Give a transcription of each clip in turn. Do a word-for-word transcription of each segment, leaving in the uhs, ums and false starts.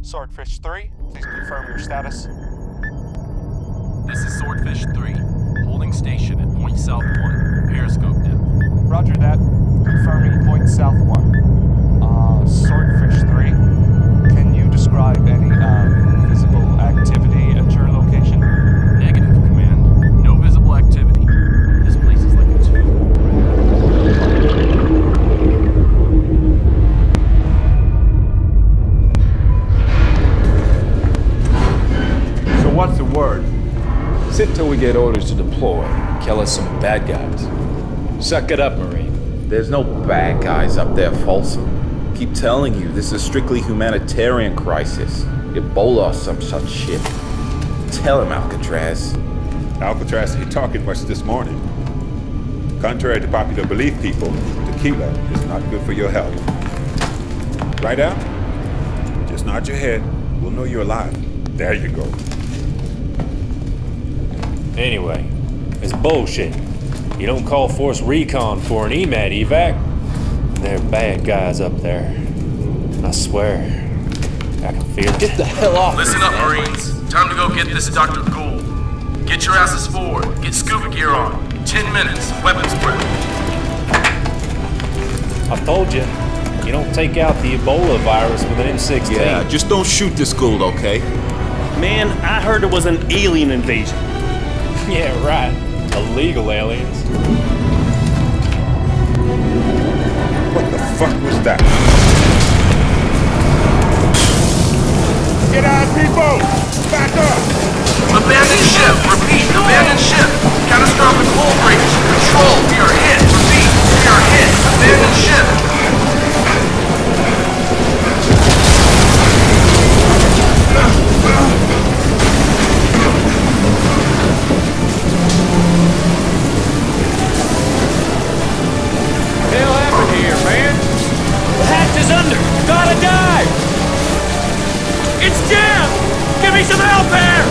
Swordfish three, please confirm your status. This is Swordfish three, holding station at Point South one, periscope depth. Roger that. Confirming Point South one. Uh, Swordfish three, can you describe any, uh, visible activity at your location? Negative, Command. No visible activity. This place is like a tomb. So what's the word? Sit till we get orders to deploy. Kill us some bad guys. Suck it up, Marine. There's no bad guys up there, Folsom. Keep telling you, this is a strictly humanitarian crisis. Ebola or some such shit. Tell him, Alcatraz. Alcatraz ain't talking much this morning. Contrary to popular belief, people, tequila is not good for your health. Right, Al? Just nod your head. We'll know you're alive. There you go. Anyway, it's bullshit. You don't call Force Recon for an E M A D evac. They're bad guys up there. I swear, I can feel it. Get the hell off me, Listen up, man. Marines. Time to go get this Doctor Gould. Get your asses forward. Get scuba gear on. Ten minutes. Weapons prep. I told you, you don't take out the Ebola virus with an M sixteen. Yeah, just don't shoot this Gould, okay? Man, I heard it was an alien invasion. Yeah, right. Illegal aliens. What the fuck was that? Get out, people! Back up! Abandoned ship. Repeat. Abandoned ship. Catastrophic hull breach. Control. We are hit. Repeat. We are hit. Abandoned ship. Hell happened here, man? The hatch is under. Gotta die. It's jammed. Give me some help here.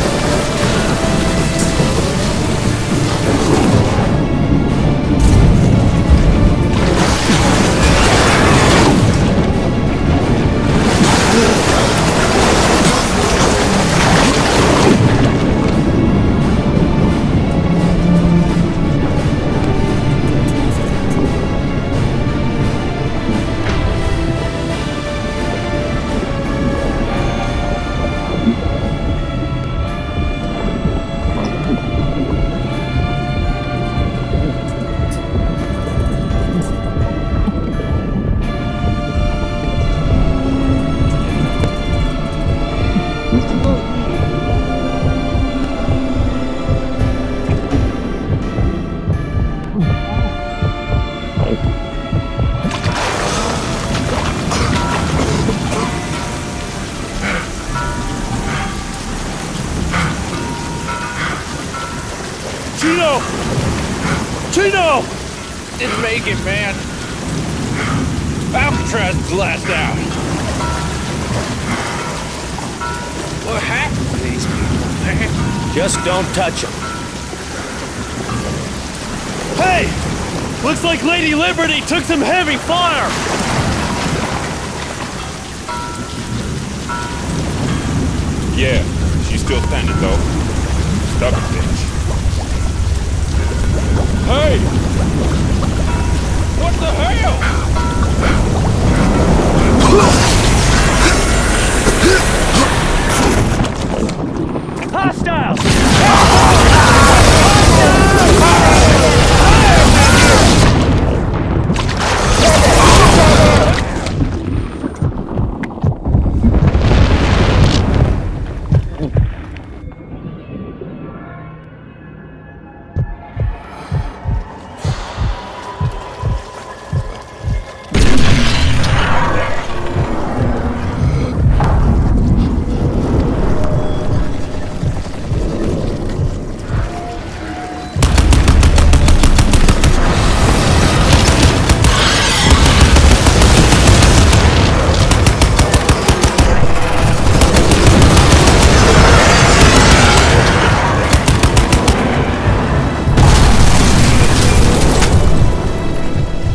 Chino! Chino! Didn't make it, man. Alcatraz is last out. What happened to these people, man? Just don't touch them. Hey! Looks like Lady Liberty took some heavy fire! Yeah, she's still standing though. Stubborn bitch. Hey! What the hell? Hostiles!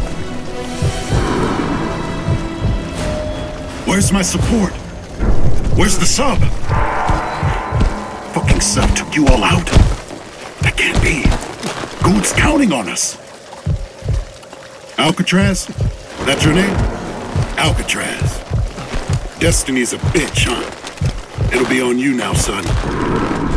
Where's my support? Where's the sub? Fucking sub took you all out? That can't be. Good's counting on us. Alcatraz? That's your name? Alcatraz. Destiny's a bitch, huh? It'll be on you now, son.